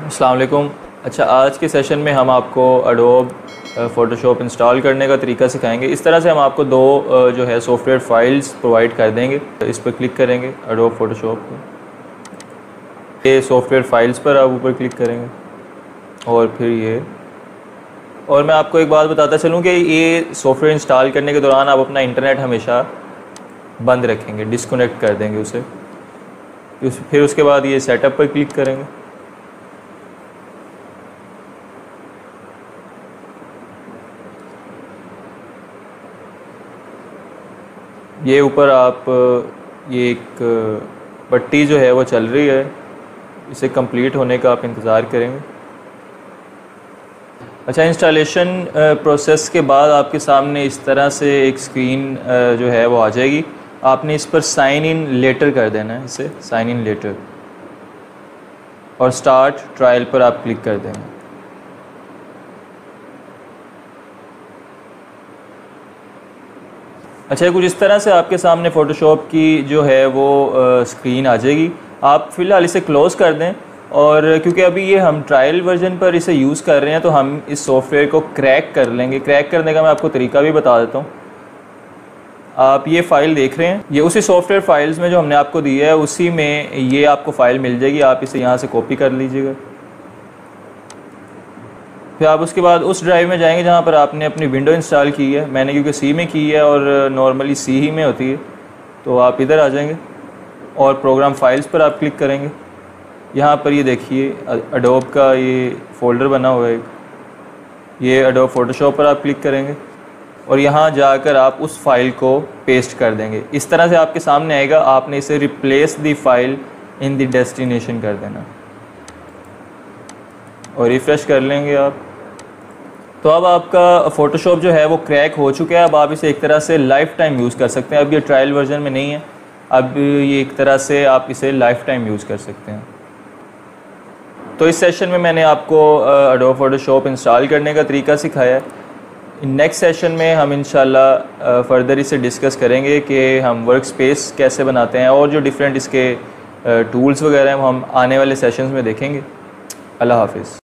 अस्सलाम वालेकुम। अच्छा, आज के सेशन में हम आपको एडोब फ़ोटोशॉप इंस्टॉल करने का तरीका सिखाएंगे। इस तरह से हम आपको दो जो है सॉफ्टवेयर फाइल्स प्रोवाइड कर देंगे। इस पर क्लिक करेंगे एडोब फ़ोटोशॉप पर, ये सॉफ्टवेयर फाइल्स पर आप ऊपर क्लिक करेंगे और फिर ये, और मैं आपको एक बात बताता चलूँ कि ये सॉफ्टवेयर इंस्टॉल करने के दौरान आप अपना इंटरनेट हमेशा बंद रखेंगे, डिस्कनेक्ट कर देंगे उसे। फिर उसके बाद ये सेटअप पर क्लिक करेंगे। ये ऊपर आप ये एक पट्टी जो है वो चल रही है, इसे कंप्लीट होने का आप इंतज़ार करेंगे। अच्छा, इंस्टॉलेशन प्रोसेस के बाद आपके सामने इस तरह से एक स्क्रीन जो है वो आ जाएगी। आपने इस पर साइन इन लेटर कर देना है, इसे साइन इन लेटर, और स्टार्ट ट्रायल पर आप क्लिक कर देंगे। अच्छा, कुछ इस तरह से आपके सामने फ़ोटोशॉप की जो है वो स्क्रीन आ जाएगी। आप फ़िलहाल इसे क्लोज़ कर दें, और क्योंकि अभी ये हम ट्रायल वर्जन पर इसे यूज़ कर रहे हैं तो हम इस सॉफ्टवेयर को क्रैक कर लेंगे। क्रैक करने का मैं आपको तरीका भी बता देता हूँ। आप ये फ़ाइल देख रहे हैं, ये उसी सॉफ्टवेयर फाइल्स में जो हमने आपको दी है उसी में ये आपको फ़ाइल मिल जाएगी। आप इसे यहाँ से कॉपी कर लीजिएगा। फिर आप उसके बाद उस ड्राइव में जाएंगे जहाँ पर आपने अपनी विंडो इंस्टॉल की है। मैंने क्योंकि सी में की है और नॉर्मली सी ही में होती है, तो आप इधर आ जाएंगे और प्रोग्राम फाइल्स पर आप क्लिक करेंगे। यहाँ पर ये देखिए एडोब का ये फ़ोल्डर बना हुआ है, ये एडोब फ़ोटोशॉप पर आप क्लिक करेंगे और यहाँ जाकर आप उस फाइल को पेस्ट कर देंगे। इस तरह से आपके सामने आएगा। आपने इसे replace the file in the destination कर देना और रिफ़्रेश कर लेंगे आप। तो अब आपका फ़ोटोशॉप जो है वो क्रैक हो चुका है। अब आप इसे एक तरह से लाइफ टाइम यूज़ कर सकते हैं। अब ये ट्रायल वर्जन में नहीं है, अब ये एक तरह से आप इसे लाइफ टाइम यूज़ कर सकते हैं। तो इस सेशन में मैंने आपको एडोब फ़ोटोशॉप इंस्टॉल करने का तरीका सिखाया है। नेक्स्ट सेशन में हम इंशाल्लाह फ़र्दर इसे डिस्कस करेंगे कि हम वर्क स्पेस कैसे बनाते हैं, और जो डिफरेंट इसके टूल्स वगैरह हैं वो हम आने वाले सेशंस में देखेंगे। अल्लाह हाफ़िज़।